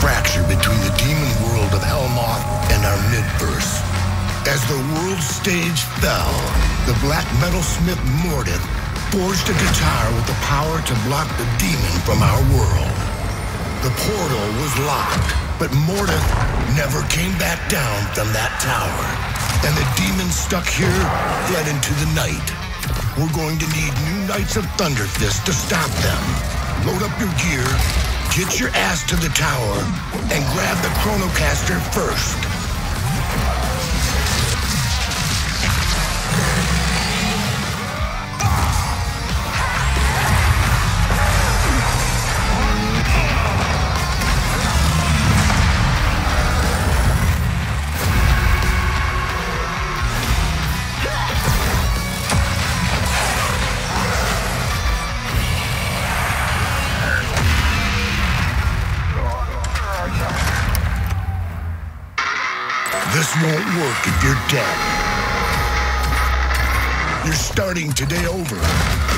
fracture between the demon world of Helmoth and our midverse. As the world stage fell, the black metalsmith Mordeth forged a guitar with the power to block the demon from our world. The portal was locked, but Mordeth never came back down from that tower. And the demons stuck here fled into the night. We're going to need new Knights of Thunderfist to stop them. Load up your gear, get your ass to the tower, and grab the Chronocaster first. This won't work if you're dead. You're starting today over.